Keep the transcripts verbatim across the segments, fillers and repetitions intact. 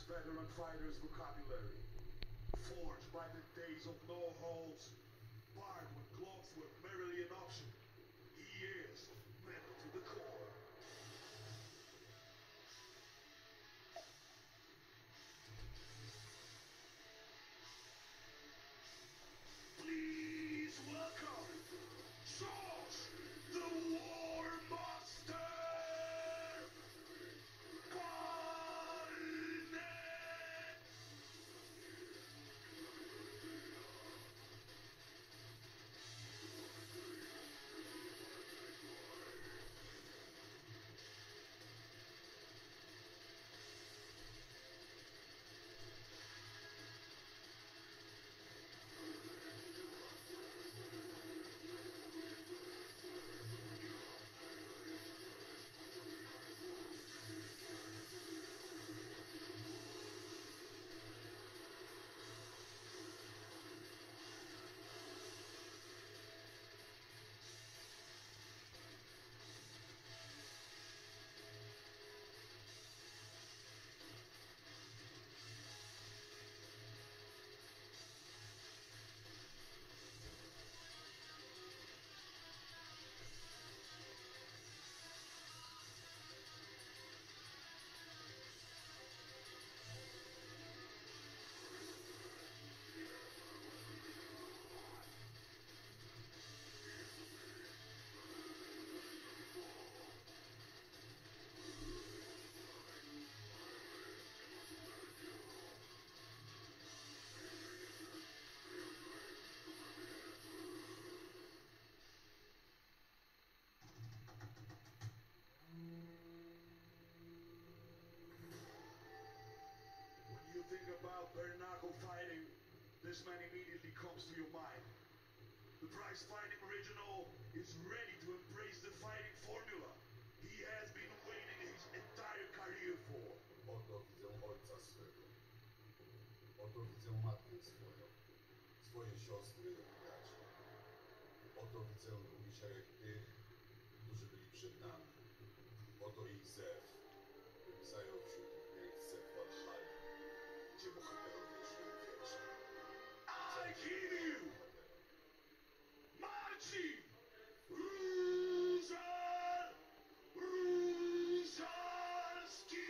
veteran fighter's vocabulary. Forged by the days of no holds, barred when gloves were merely an option. He is metal to the core. Please welcome Josh, the War Master Barnett! When you think about bare knuckle fighting, this man immediately comes to your mind. The Prize Fighting Original is ready to embrace the fighting formula he has been waiting his entire career for. Oto widzę ojca swego. Oto widzę matkę swoją. Swoje siostry i braci. Oto widzę ludzi jak tych, którzy byli przed nami. Oto ich zew. Zajął wśród nich miejsce w Walhalla, gdzie bohaterowie żyją wiecznie. I give you Marcin Różal Różalski!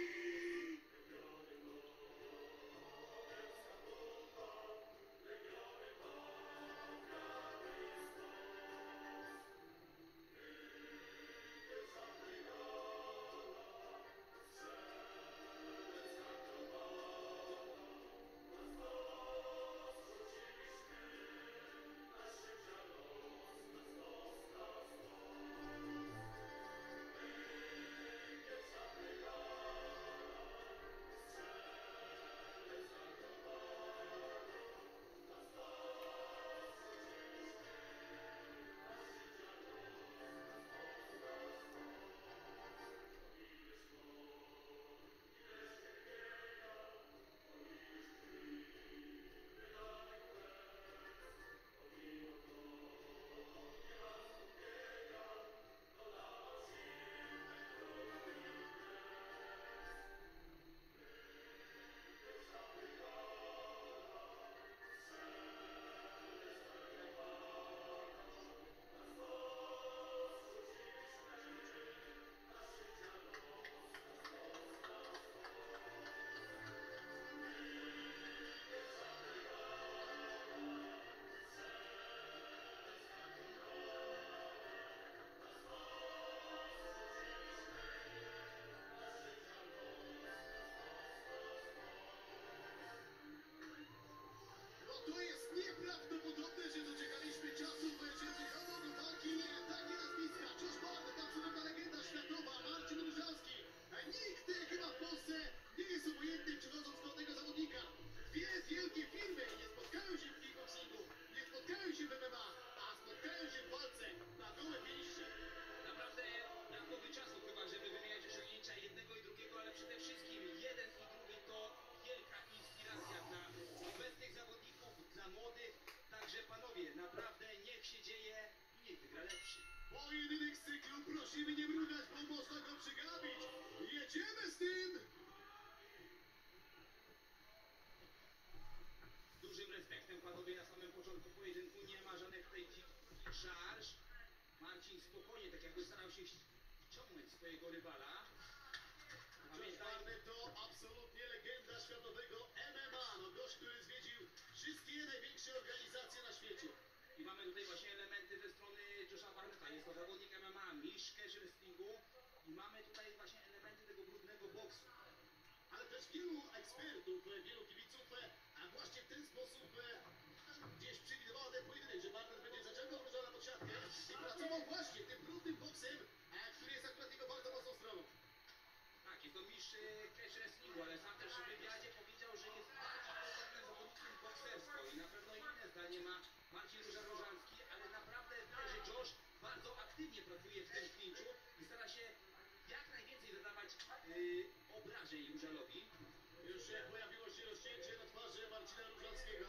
szarż. Marcin spokojnie, tak jakby starał się ściągnąć swojego rywala. Josh Pamiętaj, Barnett to absolutnie legenda światowego M M A. No gość, który zwiedził wszystkie największe organizacje na świecie. i mamy tutaj właśnie elementy ze strony Josha Barnetta. Jest to zawodnik M M A, mistrz cash wrestlingu. I mamy tutaj właśnie elementy tego brudnego boksu. Ale też wielu ekspertów, e, wielu kibiców, e, a właśnie w ten sposób e, gdzieś przewidywało ten pojedynek, że Barnett będzie zaciągał Różana pod siatkę i pracował właśnie tym brudnym boksem, e, który jest akurat jego bardzo mocną stroną. Tak, jest to mistrz e, cash wrestlingu, ale sam też w wywiadzie powiedział, że jest bardziej podobnym zawodnikiem boksersko i na pewno inne zdanie ma Marcin Róża-Różalski, ale naprawdę widać, że Josh bardzo aktywnie pracuje w tym klinczu i stara się jak najwięcej zadawać yy, obrażeń Różalowi. Już e, pojawiło się rozcięcie na twarzy Marcina Różalskiego.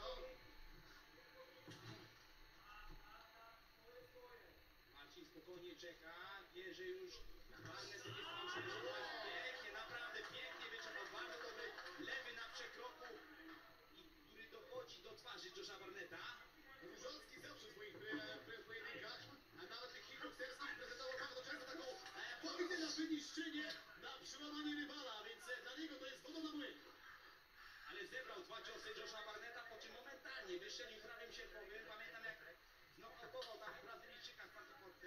Marcin spokojnie czeka, wie, że już Barnett będzie starał się wyszukać pięknie, naprawdę pięknie wyczekał, bardzo dobry lewy na przekroku, i który dochodzi do twarzy Josha Barnetta. Różalski zawsze w swoich e, pre- pojedynkach, a nawet tych kickbokserskich prezentował bardzo często taką e, pominę na wyniszczenie, na przełamanie rywala, więc e, dla niego to jest woda na młyn. Ale zebrał dwa ciosy Josha Barnetta, po czym momentalnie wystrzelił prawym sierpowym. Pamiętam jak znokautował tam Brazylijczyka z Pantoporte.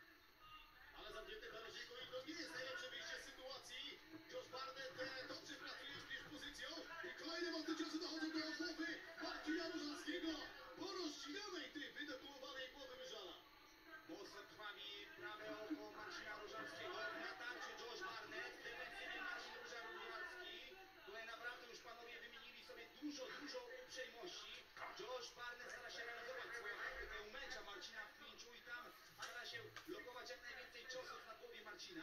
Ale zamknięte w narożniku i to nie jest najlepsze wyjście z sytuacji. Josh Barnett e, dobrze pracuje już niż pozycją i kolejne mocne ciosy dochodzą do głowy Marcina Różalskiego po rozcinanej tej wydepułowanej głowy Różala. Mocno krwawi prawe oko Marcina Różalskiego. Na tarczy Josh Barnett, defensywnie Marcin Różalski. Tutaj naprawdę już panowie wymienili sobie dużo, dużo uprzejmości. Josh Barnett stara się realizować swoją taktykę, umęcza Marcina w klinczu i tam stara się lokować jak najwięcej ciosów na głowie Marcina.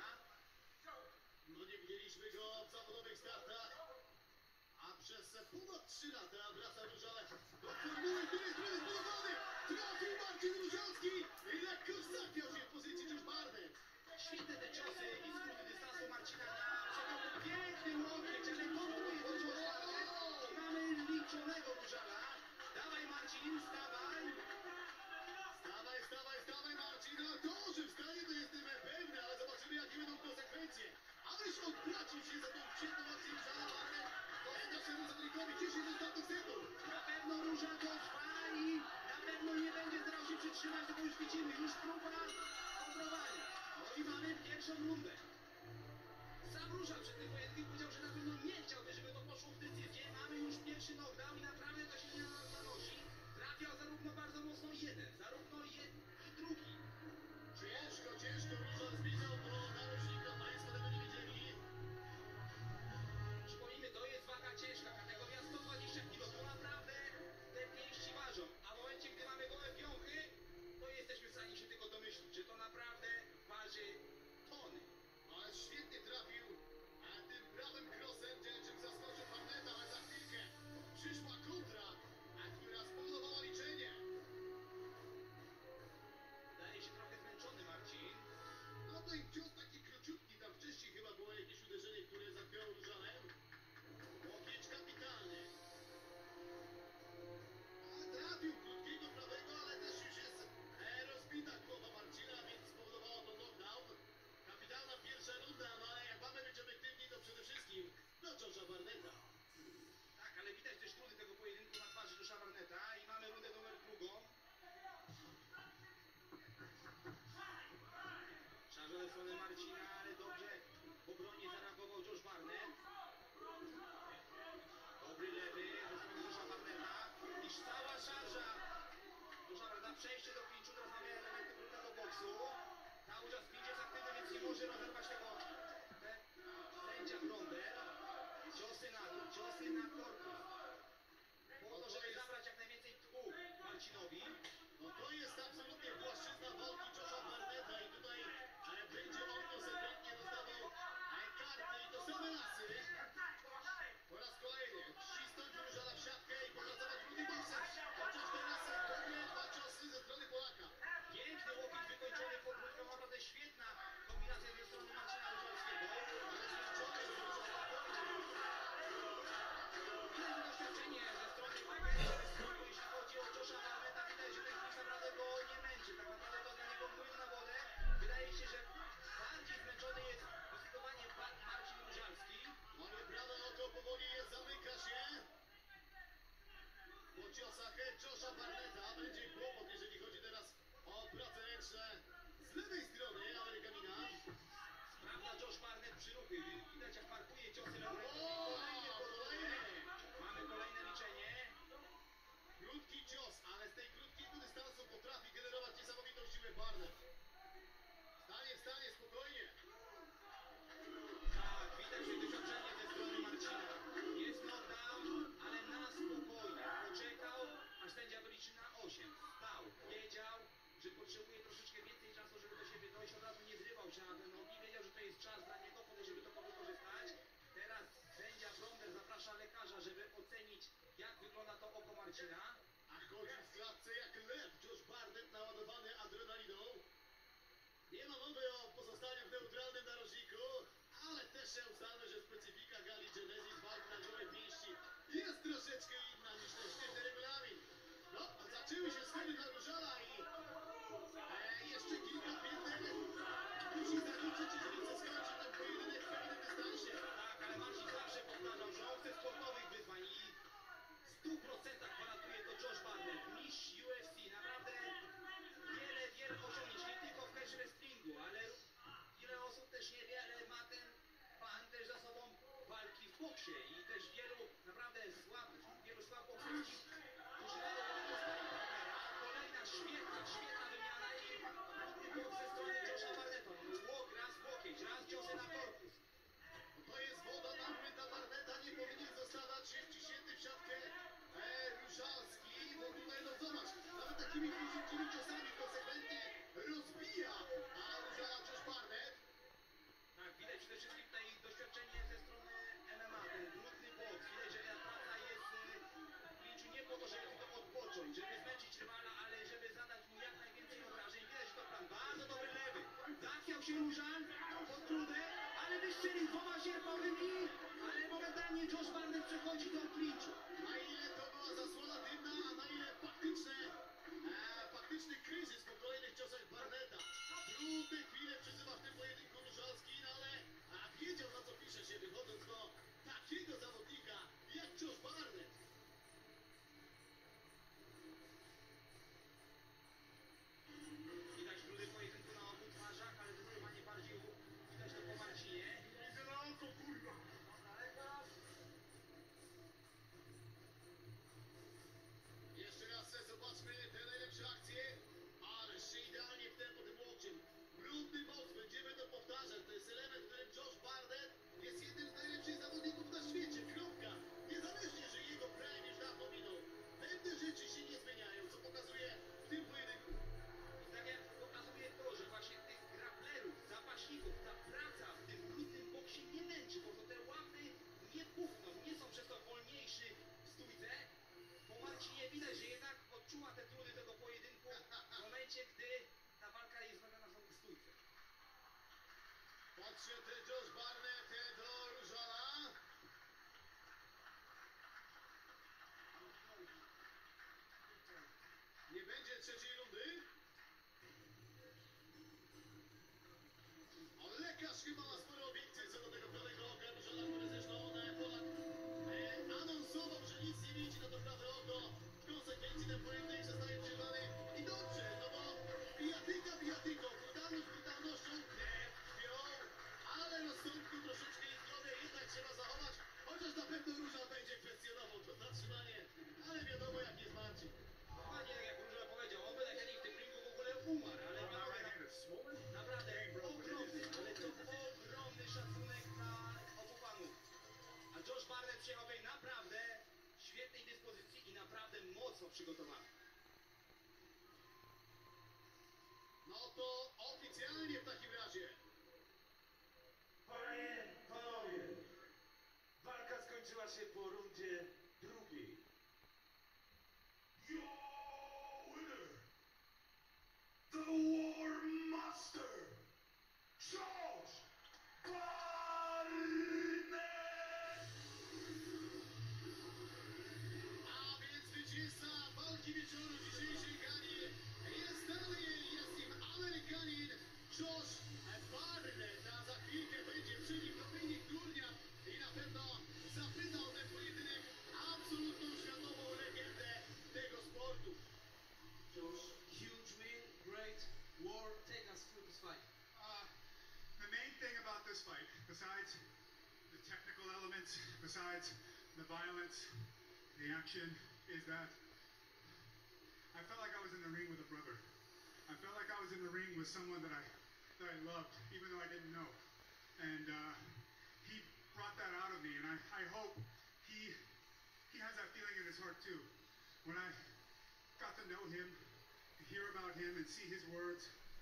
No nie widzieliśmy go w zawodowych startach, a przez ponad trzy lata wraca Różale do formuły, w której jest predysponowany. Trafił Marcin Różalski i lekko zapiął się w pozycji Josh Barnett. Świetne te ciosy i skróty dystansu Marcina na przekroku. Piękny łokieć, ale kontruje do Josh Barnett. I mamy liczonego Różala. Dawaj Marcin, stawaj. Stawaj, stawaj, stawaj Marcin, no to, że wstanie to jestem pewny, ale zobaczymy jakie będą konsekwencje. Ależ odpłacił się za tą świetną akcję Różala Barnett, to jest naszemu zawodnikowi dziesięć ostatnich sekund. Na pewno Róża to trwa i na pewno nie będzie starał się przytrzymać, bo już widzimy, już próba kontrowania. No i mamy pierwszą rundę. Sam Róża przed tym pojedynkiem powiedział, że na pewno nie chciałby, żeby to poszło w decyzję. Mamy już pierwszy knockdown i naprawdę to się nie zanosi. Trafiał zarówno bardzo mocno jeden, zarówno jeden i drugi. Ciężko, ciężko Różal zbliżał do narożnika, państwo tego nie widzieli. Przypomnijmy, to jest waga ciężka, kategoria sto dwadzieścia kilo. To naprawdę te pięści ważą. A w momencie, gdy mamy gołe piąchy, to jesteśmy w stanie się tylko domyślić, że to naprawdę waży tony. Ale świetnie trafił a tym prawym krosem, czym zaskoczył Barnetta, ale za chwilkę przyszła że z lewej strony Amerykanina. Sprawdza Josh Barnett przyruchy. Widać jak parkuje ciosy na O, kolejny kolejny. Mamy kolejne liczenie. Krótki cios, ale z tej krótkiego dystansu potrafi generować niesamowitą siłę Barnett. Stanie, wstanie, spokojnie. Tak, widać że doświadczenie ze strony Marcina. Jest knockdown, ale na spokojnie. Poczekał, aż sędzia wyliczy na osiem. Stał, wiedział, że potrzebuje troszeczkę więcej czasu, żeby do siebie dojść. Od razu nie zrywał się na te nogi. Wiedział, że to jest czas dla niego, po to, żeby to wykorzystać. Teraz sędzia Bronder zaprasza lekarza, żeby ocenić, jak wygląda to oko Marcina. A chodził w klatce jak lew. Josh Barnett naładowany adrenaliną. Nie ma mowy o pozostaniu w neutralnym narożniku, ale też się ustalmy, że specyfika gali Genesis walki na gołej pięści jest troszeczkę inna niż ten sztywny regulamin. No, a zaczęły się schody dla Różala i e, jeszcze kilka pięter musi zaliczyć, jeżeli chce skończyć ten pojedynek w pewnym dystansie. Tak, ale Marcin zawsze powtarzał, że on chce sportowych wyzwań i w stu procentach gwarantuje to Josh Barnett, mistrz U F C. Naprawdę wiele, wiele osiągnięć, nie tylko w catch wrestlingu, ale wiele osób też nie wie, ale ma ten pan też za sobą walki w boksie i też wielu naprawdę słab, wielu słab bokserskich, którzy mają do partnera. Kolejna świetna, świetna wymiana i trudny bok ze strony Josha Barnetta. Łok, raz łokieć, raz ciosy na korpus. To jest woda na młyta Barnetta, nie powinien zostawać wciśnięty w siatkę e, Różalski, bo tutaj no zobacz, nawet takimi króciutkimi ciosami konsekwentnie rozbija a Różala Josh Barnett. Tak, widać przede wszystkim tutaj doświadczenie ze strony M M A, ten brudny boks. Widać, że ta praca jest e, w klinczu nie po to, żeby tylko odpocząć, żeby zmęczyć rywala, ale żeby zadać mu jak najwięcej obrażeń. Widać, że to plan bardzo dobry lewy. Zachwiał się Różal pod trudę, ale wystrzelił dwoma sierpowymi, ale momentalnie Josh Barnett przechodzi do klinczu. Na ile to była zasłona dymna, a na ile faktyczne, e, faktyczny kryzys po kolejnych ciosach Barnetta. Trudne chwile przeżywa w tym pojedynku Różalski, no ale a wiedział na co pisze się, wychodząc do takiego zawodnika jak Josh Barnett. Widać trudy pojedynku na obu twarzach, ale zdecydowanie bardziej widać to po Marcinie. Izolato, kurwa! Jeszcze raz zobaczmy te najlepsze akcje. Ależ się idealnie w tempo tym łokciem. Brudny boks, będziemy to powtarzać. To jest element, w którym Josh Barnett jest jednym z najlepszych zawodników na świecie. Kropka. Niezależnie, że jego prime już dawno minął. Pewne rzeczy się nie zmieniają, co pokazuje w tym pojedynku. I tak jak pokazuje to, że właśnie tych grapplerów, zapaśników, ta praca w tym brudnym boksie nie męczy, bo to te łapy nie puchną, nie są przez to wolniejszy w stójce. Po Marcinie widać, że jednak odczuwa te trudy tego pojedynku w momencie, gdy ta walka jest zrobiona w stójce. Podszedł Josh Barnett do Różala. Nie będzie trzeciej rundy. O, lekarz chyba ma spore obiekcje co do tego prawego oka Różala, który zresztą e, Polak e, anonsował, że nic nie widzi na to prawe oko. W konsekwencji ten pojedynek zostaje przerwany i dobrze, no bo bijatyka bijatyką, brutalność brutalnością, krew krwią, ale rozsądku troszeczkę i zdrowia jednak trzeba zachować, chociaż na pewno Różal będzie kwestionował to zatrzymanie, ale wiadomo jak jest Marcin. Dokładnie tak jak Róża powiedział, on by najchętniej w tym ringu w ogóle umarł, ale panowie, naprawdę ogromny, ale to ogromny szacunek dla obu panów. A Josh Barnett przyjechał tutaj naprawdę w świetnej dyspozycji i naprawdę mocno przygotowany. No to oficjalnie w takim razie. Panie, panowie, walka skończyła się po rundzie drugiej. Your winner, the War Master, Josh Barnett! A więc zwycięzca walki wieczoru dzisiejszej gali jest dalej, jest nim Amerykanin Josh Barnett, a za chwilkę będzie przy nim Dominik Górniak i na pewno zapytał ten pojedynek absolutną światową legendę tego sportu. Josh, huge win, great war fight, besides the technical elements, besides the violence, the action, is that I felt like I was in the ring with a brother. I felt like I was in the ring with someone that I that I loved, even though I didn't know. And uh, he brought that out of me, and I, I hope he he has that feeling in his heart too. When I got to know him, to hear about him and see his words,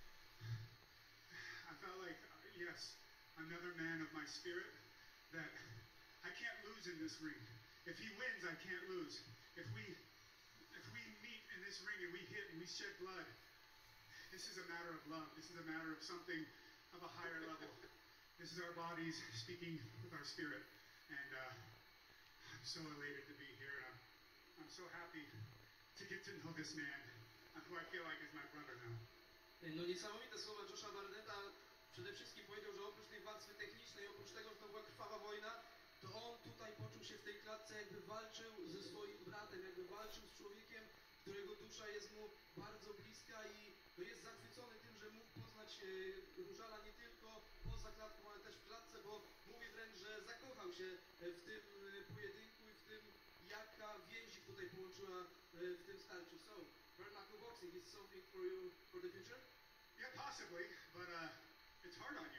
I felt like, uh, yes, another man of my spirit that I can't lose in this ring. If he wins, I can't lose. If we if we meet in this ring and we hit and we shed blood, this is a matter of love. This is a matter of something of a higher level. This is our bodies speaking with our spirit. And uh, I'm so elated to be here. I'm, I'm so happy to get to know this man, who I feel like is my brother now. No niesamowite słowa Josha Barnetta. Przede wszystkim powiedział, że oprócz tej warstwy technicznej, oprócz tego, że to była krwawa wojna, to on tutaj poczuł się w tej klatce, jakby walczył ze swoim bratem, jakby walczył z człowiekiem, którego dusza jest mu bardzo bliska i to jest zachwycony tym, że mógł poznać e, Różala nie tylko poza klatką, ale też w klatce, bo mówi wręcz, że zakochał się w tym e, pojedynku i w tym, jaka więź ich tutaj połączyła e, w tym starciu. So, bare knuckle boxing is something for you for the future? Yeah, possibly, but uh, it's hard on you.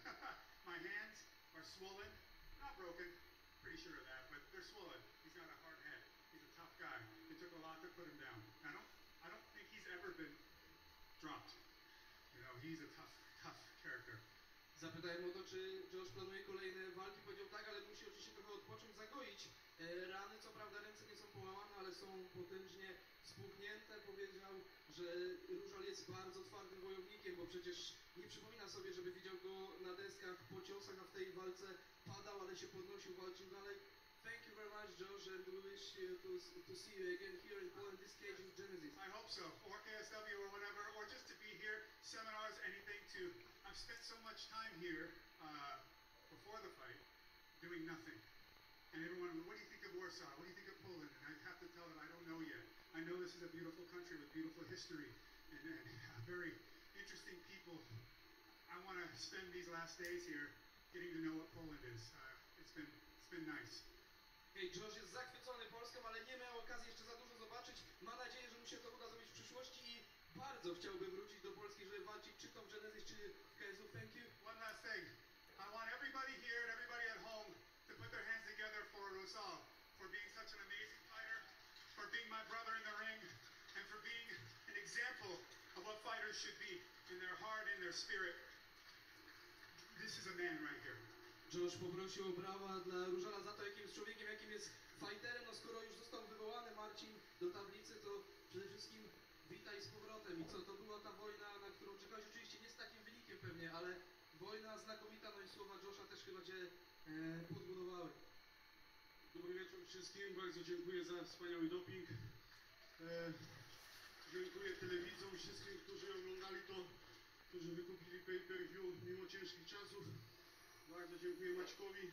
My hands are swollen, not broken, pretty sure of that, but they're swollen. He's got a hard head. He's a tough guy. It took a lot to put him down. I don't, I don't think he's ever been dropped. You know, he's a tough, tough character. Zapytałem o to, czy Josh planuje kolejne walki. Powiedział tak, ale musi oczywiście trochę odpocząć, zagoić e, rany. Co prawda ręce nie są połamane, ale są potężnie spuchnięte. Powiedział, że Różal jest bardzo twardym wojownikiem, bo przecież nie przypomina sobie, żeby widział go na deskach po ciosach, a w tej walce padał, ale się podnosił, walczył dalej. Thank you very much, Josh, and we wish you to, to see you again here in Poland, this cage in Genesis. I hope so, or K S W or whatever, or just to be here, seminars, anything to. I've spent so much time here uh, before the fight doing nothing. And everyone, what do you think of Warsaw? What do you think of Poland? And I have to tell them I don't know yet. I know this is a beautiful country with beautiful history and, and uh, very interesting people. I want to spend these last days here getting to know what Poland is. Uh, it's been it's been nice. Hej, Josh jest zachwycony Polską, ale nie miał okazji jeszcze za dużo zobaczyć. Ma nadzieję, że mu się to uda zrobić w przyszłości i bardzo chciałby wrócić do Polski, żeby walczyć czy to w Genesis, czy w K S W. Thank you. One last thing. I want everybody here and everybody at home to put their hands together for Rosal, for being such an amazing fighter, for being my brother in the ring, and for being an example of what fighters should be in their heart and their spirit. This is a man right here. Josh poprosił o brawa dla Różala za to, jakim jest człowiekiem, jakim jest fighterem. No skoro już został wywołany Marcin do tablicy, to przede wszystkim witaj z powrotem. I co, to była ta wojna, na którą czekałeś, oczywiście nie z takim wynikiem pewnie, ale wojna znakomita, no i słowa Josha też chyba cię e, podbudowały. Dobry wieczór wszystkim, bardzo dziękuję za wspaniały doping. E, dziękuję telewidzom i wszystkim, którzy oglądali to, którzy wykupili pay-per-view mimo ciężkich czasów. Bardzo dziękuję Maćkowi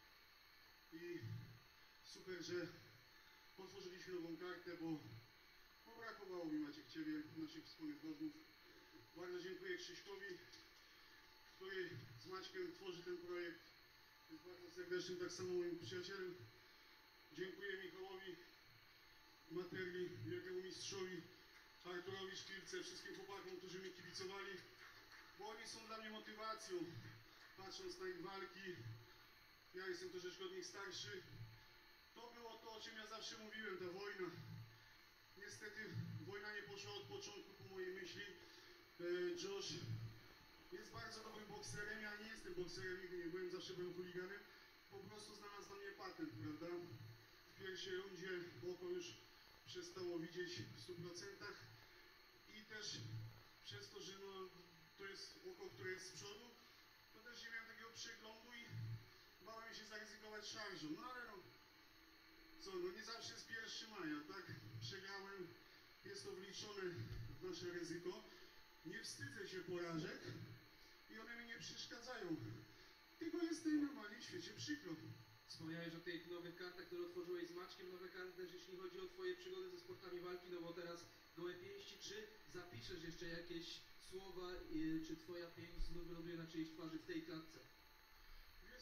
i super, że otworzyliśmy nową kartę, bo, bo brakowało mi, Maciek, Ciebie, naszych wspólnych rozmów. Bardzo dziękuję Krzyśkowi, który z Maćkiem tworzy ten projekt. Jest bardzo serdecznym, tak samo moim przyjacielem. Dziękuję Michałowi Materli, wielkiemu mistrzowi, Arturowi Szpilce, wszystkim chłopakom, którzy mi kibicowali, bo oni są dla mnie motywacją. Patrząc na ich walki, ja jestem troszeczkę od nich starszy. To było to, o czym ja zawsze mówiłem, ta wojna. Niestety wojna nie poszła od początku po mojej myśli. E, Josh jest bardzo dobrym bokserem, ja nie jestem bokserem, nigdy nie byłem, zawsze byłem chuliganem. Po prostu znalazł na mnie patent, prawda? W pierwszej rundzie oko już przestało widzieć w stu procentach i też przez to, że no, to jest oko, które jest z przodu, to też nie miałem takiego przeglądu i bałem się zaryzykować szarżą. No ale no, co, no nie zawsze jest pierwszego maja, tak? Przegrałem, jest to wliczone w nasze ryzyko. Nie wstydzę się porażek i one mi nie przeszkadzają. Tylko jest tej normalnie w świecie przykro. Wspomniałeś o tych nowych kartach, które otworzyłeś z Maćkiem, nowe karty też jeśli chodzi o twoje przygody ze sportami walki, no bo teraz gołe pięści, czy zapiszesz jeszcze jakieś słowa, y, czy twoja pięść znów wyląduje na czyjejś twarzy w tej klatce?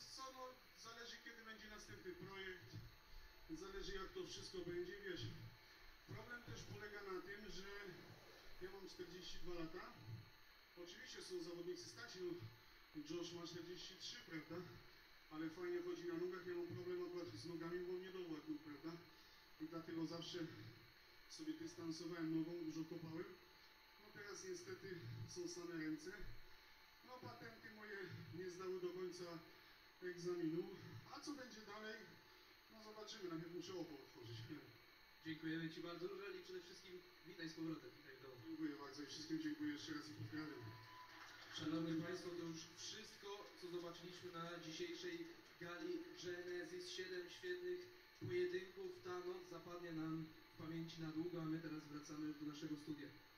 wiesz co, no zależy kiedy będzie następny projekt, zależy jak to wszystko będzie, wiesz. Problem też polega na tym, że ja mam czterdzieści dwa lata. Oczywiście są zawodnicy starsi, no Josh ma czterdzieści trzy, prawda? Ale fajnie chodzi na nogach, ja mam problem akurat z nogami, bo mnie dowład był, prawda? I dlatego zawsze sobie dystansowałem nogą, dużo kopałem. No teraz niestety są same ręce. No patenty moje nie zdały do końca egzaminu. A co będzie dalej? No zobaczymy, najpierw muszę oko otworzyć. Dziękujemy Ci bardzo, Różal, i przede wszystkim witaj z powrotem, witaj w domu. Dziękuję bardzo i wszystkim dziękuję jeszcze raz i pozdrawiam. Szanowni Państwo, to już wszystko, co zobaczyliśmy na dzisiejszej gali Genesis. Siedem świetnych pojedynków. Ta noc zapadnie nam w pamięci na długo, a my teraz wracamy do naszego studia.